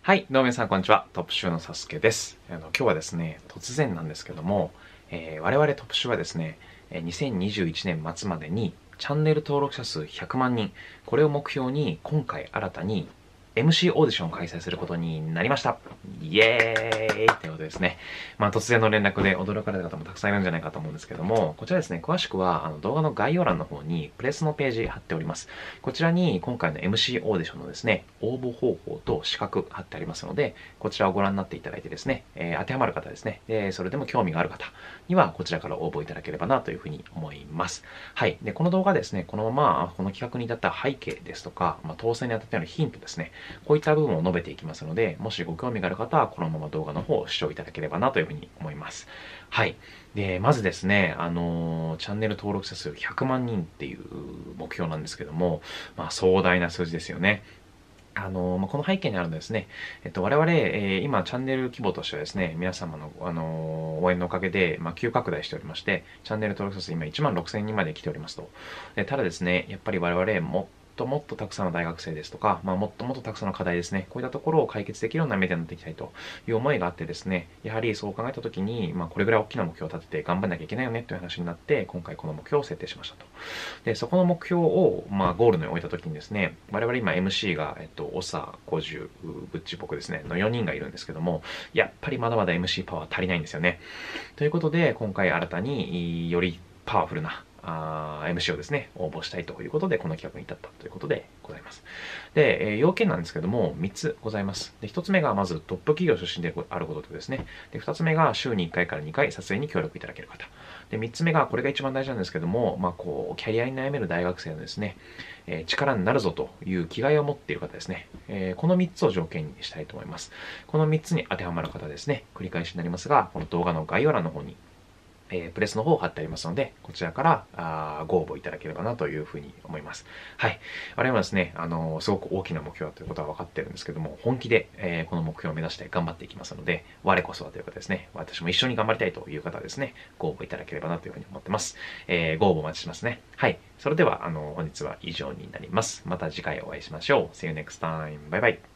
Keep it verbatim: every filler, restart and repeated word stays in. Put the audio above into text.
はい、どうも皆さんこんにちは。トップシューのサスケです。あの今日はですね、突然なんですけども、えー我々トップシューはですね、えーにせんにじゅういちねん末までにチャンネル登録者数ひゃくまんにん、これを目標に今回新たに エムシー オーディションを開催することになりました。イエーイということですね。まあ突然の連絡で驚かれた方もたくさんいるんじゃないかと思うんですけども、こちらですね、詳しくはあの動画の概要欄の方にプレスのページ貼っております。こちらに今回の エムシー オーディションのですね、応募方法と資格貼ってありますので、こちらをご覧になっていただいてですね、えー当てはまる方ですね、で、それでも興味がある方にはこちらから応募いただければなというふうに思います。はい。で、この動画ですね、このままこの企画に至った背景ですとか、まあ、当選にあたったようなヒントですね、こういった部分を述べていきますので、もしご興味がある方はこのまま動画の方を視聴いただければなというふうに思います。はい。で、まずですね、あのーチャンネル登録者数ひゃくまんにんっていう目標なんですけども、まあ壮大な数字ですよね。あの、まあ、この背景にあるのはですね、えっと、我々、えー今、チャンネル規模としてはですね、皆様の、あの応援のおかげで、まあ、急拡大しておりまして、チャンネル登録者数今いちまんろくせんにんまで来ておりますと。でただですね、やっぱり我々、もっともっとたくさんの大学生ですとか、まあ、もっともっとたくさんの課題ですね、こういったところを解決できるようなメディアになっていきたいという思いがあってですね、やはりそう考えたときに、まあ、これぐらい大きな目標を立てて頑張らなきゃいけないよねという話になって、今回この目標を設定しましたと。で、そこの目標を、まあ、ゴールに置いたときにですね、我々今 エムシー が、えっと、長、小樹、ぶっち僕ですね、のよにんがいるんですけども、やっぱりまだまだ エムシー パワー足りないんですよね。ということで、今回新たによりパワフルなあー エムシー をですね、応募したいということで、この企画に至ったということでございます。で、えー要件なんですけども、みっつございます。で、ひとつめがまずトップ企業出身であることですね。で、ふたつめが週にいっかいからにかい撮影に協力いただける方。で、みっつめが、これが一番大事なんですけども、まあ、こう、キャリアに悩める大学生のですね、えー力になるぞという気概を持っている方ですね。えーこのみっつを条件にしたいと思います。このみっつに当てはまる方ですね。繰り返しになりますが、この動画の概要欄の方にえー、プレスの方を貼ってありますので、こちらからあご応募いただければなというふうに思います。はい。我々はですね、あのーすごく大きな目標だということは分かってるんですけども、本気で、えーこの目標を目指して頑張っていきますので、我こそはという方ですね、私も一緒に頑張りたいという方はですね、ご応募いただければなというふうに思ってます。えー、ご応募お待ちしますね。はい。それでは、あのー本日は以上になります。また次回お会いしましょう。See you next time. バイバイ。